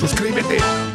Suscríbete.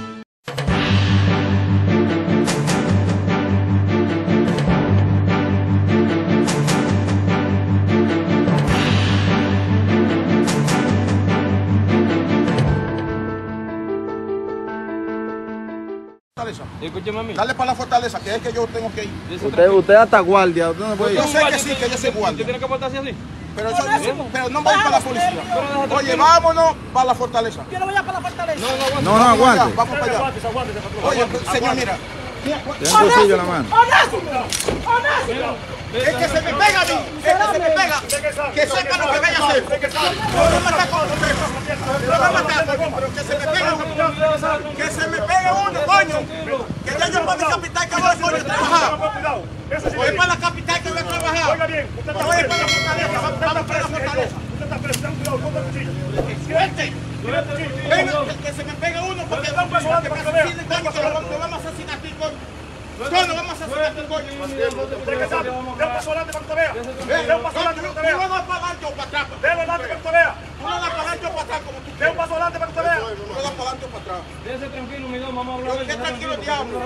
Escúcheme a mí. Dale para la fortaleza, que es que yo tengo que ir. Usted hasta guardia. Usted no puede ir. Yo sé que sí, que yo soy ¿Usted guardia. tiene que portarse así? Pero no voy para la policía. Oye, vámonos para la fortaleza. Yo no voy a para la fortaleza. No, aguante. Vamos para allá. Oye, señor, mira. Tiene un cuchillo en la mano. Es que se me pega a mí. Es que se me pega. Que sepa lo que vaya a hacer. No me mata con usted. No me mata, pero que se me pega uno. Que se me pega uno, coño. Que ya yo para mi capital que voy, coño, a trabajar. Voy para la capital que voy a trabajar. Oiga bien, usted está Voy para la fortaleza. Vamos para la fortaleza. Usted está preso, ten cuidado, ponte el cuchillo. Suerte. Venga, que se me pegue uno porque me asesinen, coño, que lo vamos a asesinar aquí, coño. No, no vamos a asesinar aquí, coño. Usted que sabe, dé un paso adelante para que usted vea. Dé un paso adelante para que usted vea. Tú no das para adelante o para atrás. Dé adelante para que usted vea. Tú no das para adelante o para atrás como tú Dé un quieras. paso adelante para que usted vea. Tú no das para adelante o para atrás. Déjese tranquilo, mi don, vamos a hablar. ¿Qué tranquilo, diablo?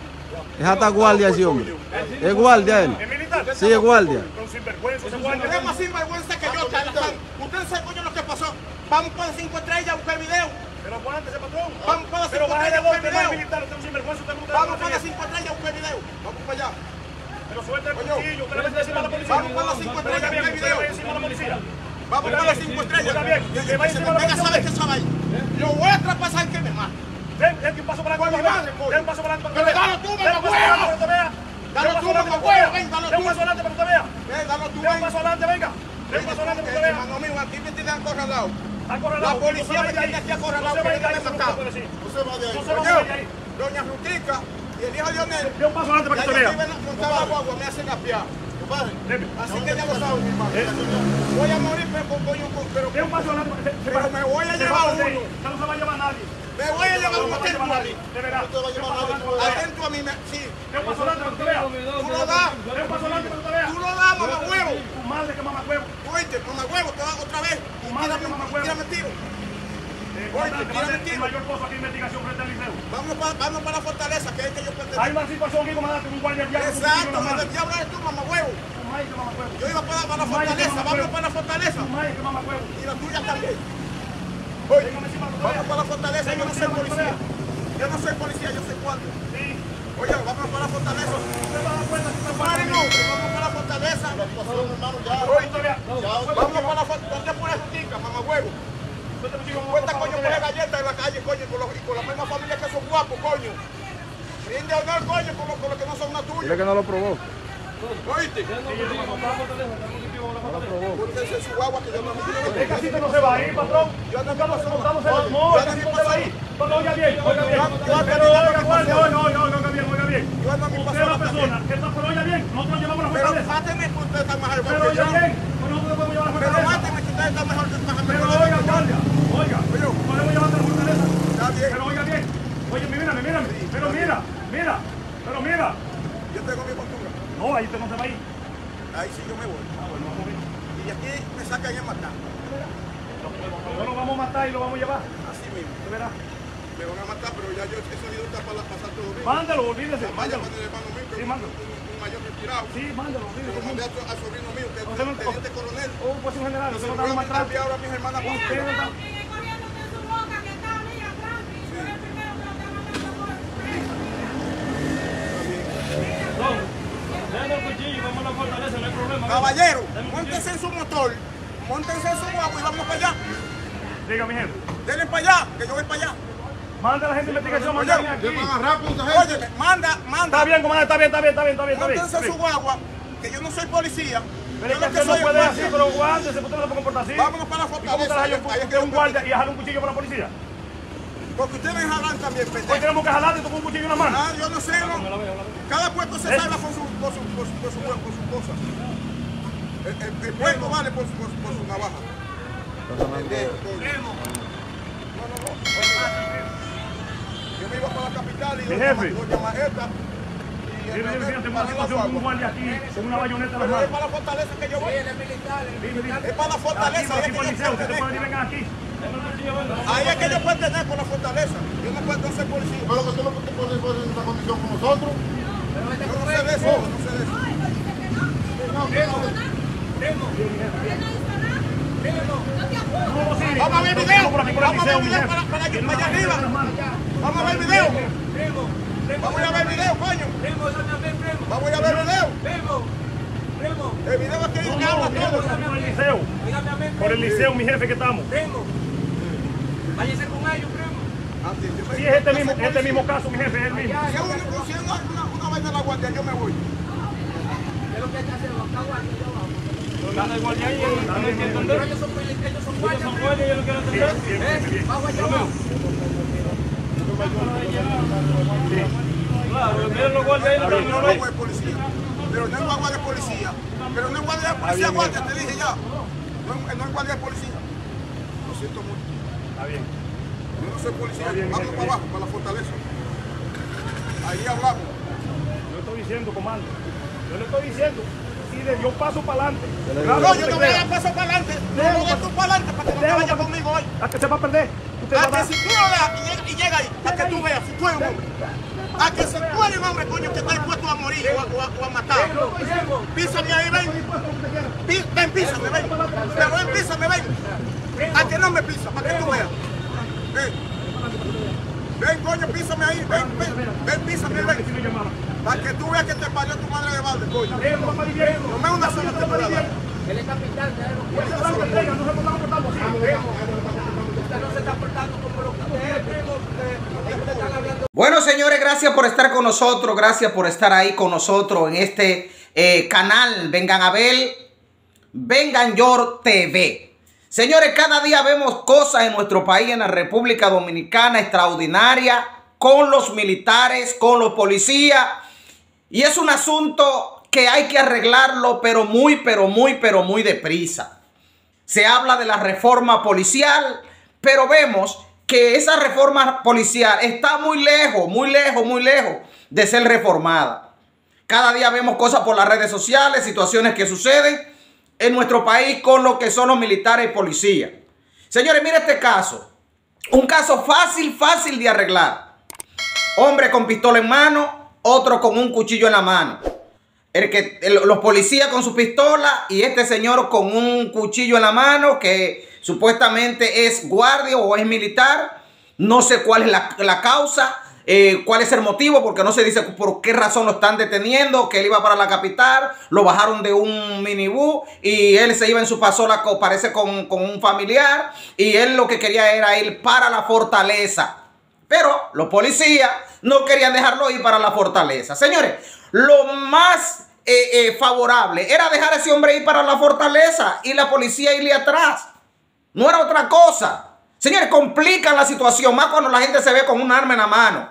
Es hasta guardia ese hombre. Es guardia él. ¿Es militar? Sí, es guardia. Con sinvergüenza, ese guardia. Es más sinvergüenza que yo, charlatán. Ustedes saben, coño, lo que pasó. Vamos para 5 estrellas a buscar video. Pero aguántese, patrón. Vamos para las 5 Pero baje de estrellas a buscar golpe, no es video. militar, usted es un sinvergüenza, usted no está Vamos para las 5 estrellas a buscar video. Vamos para allá. Pero suelta el Coño. cuchillo, usted le mete encima a la policía. Vamos para las 5 estrellas a Oiga bien, buscar usted le video. va encima a la policía. Vamos para las 5 estrellas. Oiga bien, Que que vaya se encima me de la pega, policía. ¿sabes qué sabe ahí? Lo voy a traspasar que me mate. Den un paso para Con mi adelante. madre, coño. Den un paso para adelante para que Pero vea. dalo tú, Den un mamá, paso adelante para que usted vea. Dalo Den un tú, paso adelante mamá, para que usted vea. ven, dalo Den un tú. paso adelante para que usted vea. Dalo tú, Den un ven. paso adelante, venga. Den un paso adelante para que usted vea. Hermano mío, aquí me tienen acorralado. Acorralado. La policía me tiene aquí acorralado, No se que vaya me ahí, matado. no se No se va de ahí. No se va Oye, de ahí. doña Rutica y el hijo de Onel, De un paso adelante para ya que yo usted viven vea. montar la guagua, me hacen apiar. Deme. Así que ya lo saben, mi hermano. Voy a morir, pero De un paso adelante para que pero me voy a llevar uno. Ya no se va a llevar nadie. Me voy a llevar uno No se va a atento llevar a nadie. mí. De verdad. De un paso adelante para que usted vea. Atento a mí, sí. De un paso adelante para que usted vea. Tú lo das. De un paso adelante para que usted vea. Tú lo das, mamá huevo. Tu madre que mamá huevo. Oíste, mamá huevo, te vas otra vez. Tu madre que mamá huevo. Tírame tiro. Comandante, mande el mayor cosa aquí en investigación frente al liceo. Vamos para la fortaleza, que es que yo pertenezco. Hay una situación aquí, comandante, un guardia diablo. Exacto, me decía hablar tú, mamá huevo. Tu madre que mamá huevo. Yo iba para la fortaleza, vamos para la fortaleza. Tu madre que mamá huevo. Y la tuya también. Oye, Déjame encima para que vamos usted para la fortaleza, yo no soy policía. Yo no soy policía, yo soy guardia. Sí. Oye, vamos para la fortaleza. Usted va a dar cuenta si usted Pare, no, vamos para la fortaleza. Vamos para la fortaleza. ¿Dónde pones rutica, mamá huevo? Cuenta, coño, poner galletas en la calle, coño, y con la misma familia que son guapos, coño. Rinde honor, coño, con los que no son una tuya. Dile que no lo probó. ¿Oíste? Búsquense su guagua que yo no me Es que así que no se va a ir, patrón. Yo ando Estamos pasando. montamos el humor, así no se va a ir. Pero oiga bien, oiga bien. Pero oiga, guardia, oiga bien, oiga bien. Yo ando a mi Usted es la pasada persona que está, pero oiga bien, nosotros llevamos la Pero fortaleza. máteme que usted está mejor Pero que oiga yo. bien, pero nosotros podemos llevar la Pero fortaleza. máteme que usted está mejor que Pero oiga, guardia, oiga, podemos llevar la fortaleza. Está bien. Pero oiga bien, oye, mírame, pero mira. Yo tengo mi postura. No, ahí usted no se va a ir. Ahí sí yo me voy. Y aquí me sacan en matar. No lo vamos a matar y lo vamos a llevar. Así mismo. ¿De verdad? Me van a matar, pero ya yo ese video está para pasar todo bien. Mándalo, olvídese. Vaya Mándalo. para el hermano mío, que Sí, es mándalo. un mayor retirado. Sí, mándalo, Se lo olvídese. mandé al sobrino mío, que es Usted no- un teniente coronel. Oh, pues un general, Se usted lo no voy está a maltrato. enviar ahora a mis hermanas para Usted no está... Déjame el cuchillo, vamos a la fortaleza, no hay problema. Caballero, móntense en su motor, móntense en su guagua y vamos para allá. Diga, mi jefe. Denle para allá, que yo voy para allá. Manda a la gente de investigación, Oye, manda aquí. Óyeme, manda. Está bien, comandante, está bien. Móntense en su guagua, que yo no soy policía. Pero Yo es que lo que usted no soy es puede así, guardia. pero guárdese, usted no se puede comportar así. Vámonos para la ¿Y cómo te fortaleza. la Ahí es hallo que que un yo- guardia y jalar un cuchillo para la policía? Porque ustedes jalan también, Hoy pendejo. tenemos que jalar y tomar un cuchillo en la mano. Ah, yo no sé, ¿no? Cada puesto se salva por su cosa. El puerco vale por su navaja. Yo me iba para la capital y Mi jefe. doña Majeta. Mire, tengo una situación con un guardia aquí, con una bayoneta en la Pero es mano. para la fortaleza que yo voy. Mire, Es para la fortaleza. aquí es que por el yo liceo, usted puede pertenezco. venir aquí. Ahí es que yo puedo tener por la fortaleza. Yo no puedo ser policía. Pero que tú no te pones en esta condición con nosotros. Yo no sé de eso, no sé de eso. Vamos a ver el video. Vamos a ver el video para allá arriba. Vamos a ver el video. Vamos a ver el video, coño. Vamos a ver el video. El video es que dice que habla todo. Por el liceo. Por el liceo, mi jefe, que estamos. Váyase con ellos, primo. Si es este mismo caso, mi jefe, es el mismo. Si es una vaina de la guardia, yo me voy. ¿Qué es lo que hay que hacer? Acá, guardia, yo abajo. Gana igual ya y no hay que entender. Pero ellos son guardias. Son guardias y yo no quiero entender. Bajo allá abajo. Claro, lo que los guardias ahí no Pero están no no es policía. Pero no es guardia de policía. Pero no es guardia de policía, guardia, te dije ya. No es guardia de policía. Lo siento mucho. Está bien. Yo no soy policía. Vamos para abajo, para la fortaleza. Ahí hablamos. Yo estoy diciendo, comando. Yo le estoy diciendo. Si de yo paso para adelante. No, yo no voy a dar paso para adelante. No voy a dar tú para adelante para que no te vayas conmigo hoy. ¿A que se va a perder? Usted va a A que dar. si tú lo das y llega ahí, a que tú veas, si tú eres un hombre. A que si tú eres un hombre, coño, que está dispuesto a morir o a matar. Písame ahí, ven. Ven, písame, ven. Pero ven, písame, ven. A que no me pisa, para que tú veas. Ven. Ven, coño, písame ahí, ven, písame, ven. Para que tú veas que te parió tu madre de balde, coño. No me una sola te puede dar. Él es capitán de No se está comportando así. Usted no se está portando como lo que usted es, primo. Ustedes están hablando. Bueno, señores, gracias por estar con nosotros, gracias por estar ahí con nosotros en este canal Vengan a ver, Vengan Yor TV. Señores, cada día vemos cosas en nuestro país, en la República Dominicana, extraordinarias, con los militares, con los policías, y es un asunto que hay que arreglarlo, pero muy deprisa. Se habla de la reforma policial, pero vemos que esa reforma policial está muy lejos de ser reformada. Cada día vemos cosas por las redes sociales, situaciones que suceden en nuestro país con lo que son los militares y policías. Señores, mire este caso. Un caso fácil de arreglar. Hombre con pistola en mano, otro con un cuchillo en la mano. Los policías con su pistola y este señor con un cuchillo en la mano que supuestamente es guardia o es militar. No sé cuál es la causa, cuál es el motivo, porque no se dice por qué razón lo están deteniendo, que él iba para la capital, lo bajaron de un minibús y él se iba en su pasola, parece con un familiar, y él lo que quería era ir para la fortaleza. Pero los policías no querían dejarlo ir para la fortaleza. Señores, lo más favorable era dejar a ese hombre ir para la fortaleza y la policía irle atrás. No era otra cosa. Señores, complican la situación, más cuando la gente se ve con un arma en la mano.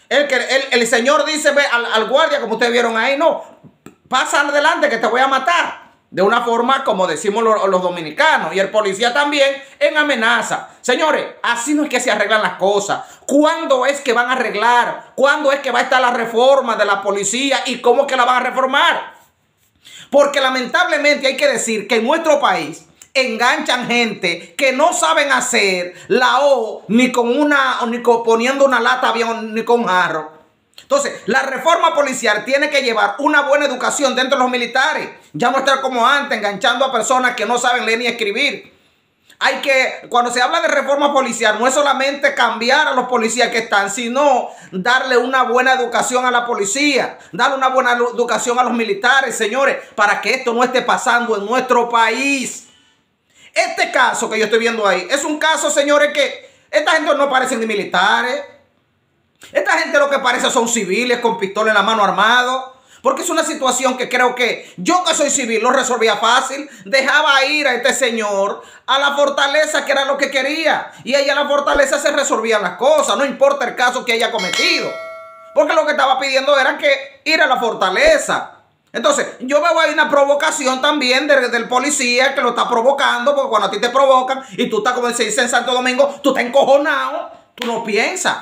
El señor dice ve al guardia, como ustedes vieron ahí, no, pasa adelante que te voy a matar. De una forma como decimos los dominicanos. Y el policía también en amenaza. Señores, así no es que se arreglan las cosas. ¿Cuándo es que van a arreglar? ¿Cuándo es que va a estar la reforma de la policía? ¿Y cómo que la van a reformar? Porque lamentablemente hay que decir que en nuestro país enganchan gente que no saben hacer la O ni poniendo una lata avión ni con jarro. Entonces, la reforma policial tiene que llevar una buena educación dentro de los militares. Ya no estar como antes, enganchando a personas que no saben leer ni escribir. Cuando se habla de reforma policial, no es solamente cambiar a los policías que están, sino darle una buena educación a la policía, darle una buena educación a los militares, señores, para que esto no esté pasando en nuestro país. Este caso que yo estoy viendo ahí es un caso, señores, que esta gente no parece ni militares. Esta gente lo que parece son civiles con pistola en la mano armados. Porque es una situación que creo que yo, que soy civil, lo resolvía fácil. Dejaba ir a este señor a la fortaleza, que era lo que quería. Y ahí a la fortaleza se resolvían las cosas. No importa el caso que haya cometido. Porque lo que estaba pidiendo era que ir a la fortaleza. Entonces, yo veo ahí una provocación también del policía que lo está provocando. Porque cuando a ti te provocan y tú estás, como se dice en Santo Domingo, tú estás encojonado, tú no piensas.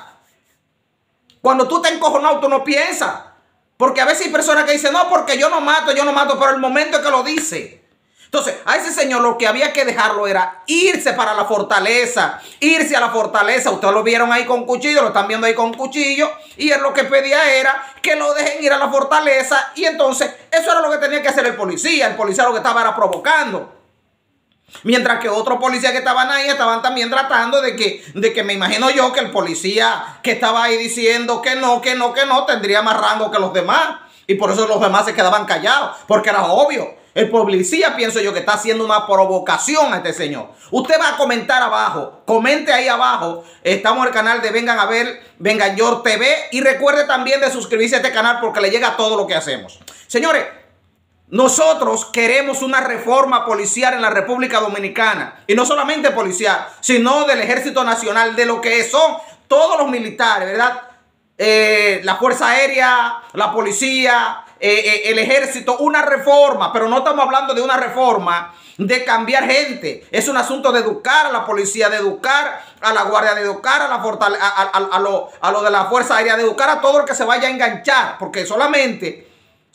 Cuando tú estás encojonado, tú no piensas. Porque a veces hay personas que dicen, no, porque yo no mato, pero el momento es que lo dice. Entonces, a ese señor lo que había que dejarlo era irse para la fortaleza, irse a la fortaleza. Ustedes lo vieron ahí con cuchillo, lo están viendo ahí con cuchillo. Y él lo que pedía era que lo dejen ir a la fortaleza. Y entonces, eso era lo que tenía que hacer el policía. El policía lo que estaba era provocando. Mientras que otros policías que estaban ahí estaban también tratando de que me imagino yo que el policía que estaba ahí diciendo que no, tendría más rango que los demás. Y por eso los demás se quedaban callados, porque era obvio. El policía, pienso yo, que está haciendo una provocación a este señor. Usted va a comentar abajo, comente ahí abajo. Estamos en el canal de Vengan a Ver, Vengan Yor TV. Y recuerde también de suscribirse a este canal porque le llega todo lo que hacemos. Señores, nosotros queremos una reforma policial en la República Dominicana. Y no solamente policial, sino del Ejército Nacional, de lo que son todos los militares, ¿verdad? La Fuerza Aérea, la Policía, el Ejército, una reforma. Pero no estamos hablando de una reforma de cambiar gente. Es un asunto de educar a la policía, de educar a la guardia, de educar a la a lo de la Fuerza Aérea, de educar a todo el que se vaya a enganchar. Porque solamente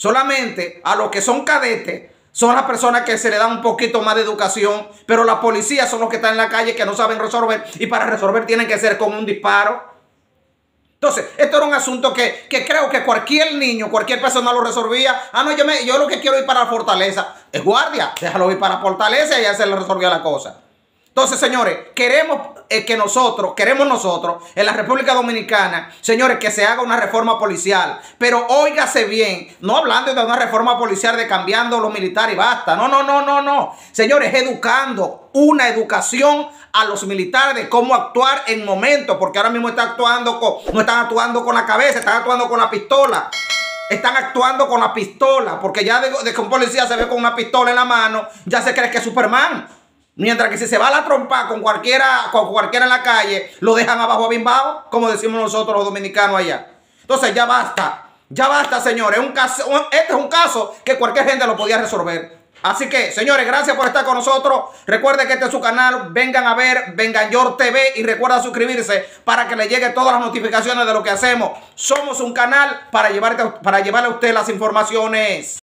a los que son cadetes son las personas que se le dan un poquito más de educación, pero la policía son los que están en la calle que no saben resolver, y para resolver tienen que ser con un disparo. Entonces, esto era un asunto que creo que cualquier niño, cualquier persona lo resolvía. Ah, no, yo lo que quiero ir para la fortaleza. Es guardia, déjalo ir para la fortaleza y ya se le resolvió la cosa. Entonces, señores, queremos nosotros en la República Dominicana, señores, que se haga una reforma policial. Pero óigase bien, no hablando de una reforma policial de cambiando los militares y basta. No. Señores, educando, una educación a los militares de cómo actuar en momentos. Porque ahora mismo no están actuando con la cabeza, están actuando con la pistola. Están actuando con la pistola. Porque ya de que un policía se ve con una pistola en la mano, ya se cree que es Superman. Mientras que si se va a la trompa con cualquiera en la calle, lo dejan abajo abimbao, como decimos nosotros los dominicanos allá. Entonces ya basta, señores. Este es un caso que cualquier gente lo podía resolver. Así que, señores, gracias por estar con nosotros. Recuerden que este es su canal, Vengan a Ver, Vengan Yor TV. Y recuerda suscribirse para que le llegue todas las notificaciones de lo que hacemos. Somos un canal para llevarle a usted las informaciones.